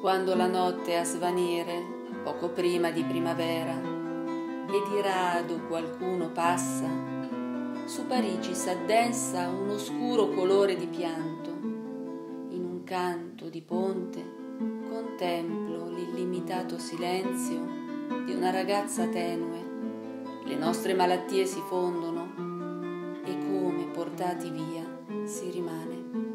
quando la notte è a svanire, poco prima di primavera, e di rado qualcuno passa, su Parigi s'addensa un oscuro colore di pianto. In un canto di ponte contemplo l'illimitato silenzio di una ragazza tenue. Le nostre malattie si fondono e come portati via si rimane.